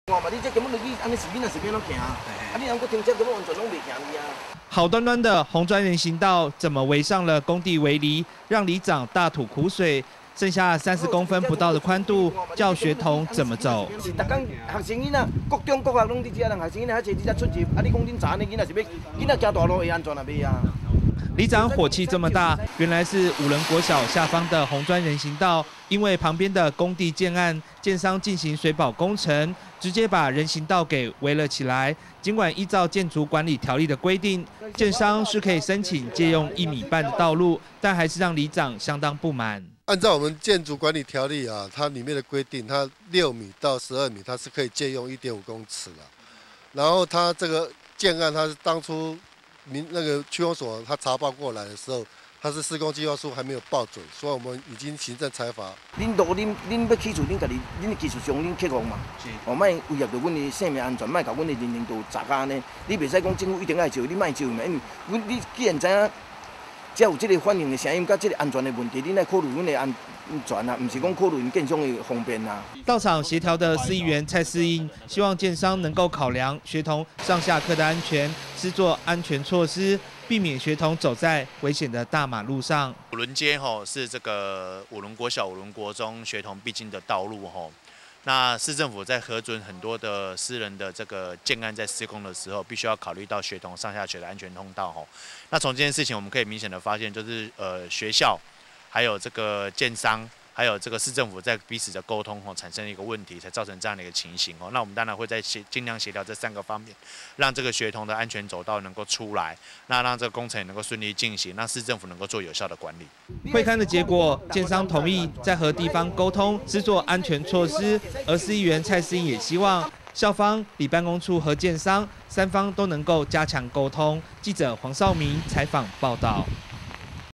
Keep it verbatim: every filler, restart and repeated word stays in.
哇嘛，你这根本就你安尼随便就随便拢行，啊你若搁停车根本完全拢袂行去啊。 好端端的红砖人行道，怎么围上了工地围篱，让里长大吐苦水。剩下三十公分不到的宽度，叫学童怎么走？ 是逐工学生囡仔，国中国校拢伫遮，人学生囡仔还坐伫遮出入，啊你讲恁查呢？囡仔是要囡仔行大路会安全啊袂啊？ 里长火气这么大，原来是五伦国小下方的红砖人行道，因为旁边的工地建案，建商进行水保工程，直接把人行道给围了起来。尽管依照建筑管理条例的规定，建商是可以申请借用一米半的道路，但还是让里长相当不满。 按照我们建筑管理条例啊，它里面的规定，它六米到十二米，它是可以借用一点五公尺的。然后它这个建案，它是当初 民那个区公所他查报过来的时候，他是施工计划书还没有报准，所以我们已经行政裁罚。 恁都恁恁要起厝，恁家己恁的技术上恁克服嘛？是。哦，莫威胁到阮的生命安全，莫甲阮的人人都砸甲安尼。你袂使讲政府一定爱做，你莫做嘛，因为阮你既然知影，只要有这个反映的声音，甲这个安全的问题，恁来考虑阮的安全啊，唔是讲考虑建商的方便啊。 到场协调的市议员蔡思应，希望建商能够考量学童上下课的安全，施作安全措施，避免学童走在危险的大马路上。 五伦街吼是这个五伦国小、五伦国中学童必经的道路吼。 那市政府在核准很多的私人的这个建案在施工的时候，必须要考虑到学童上下学的安全通道吼。那从这件事情，我们可以明显的发现，就是呃学校，还有这个建商，还有这个市政府在彼此的沟通吼，产生一个问题，才造成这样的一个情形哦。那我们当然会在协尽量协调这三个方面，让这个学童的安全走道能够出来，那让这个工程也能够顺利进行，让市政府能够做有效的管理。 会勘的结果，建商同意再和地方沟通，施作安全措施。而市议员蔡思应也希望校方、里办公处和建商三方都能够加强沟通。记者黄少明采访报道。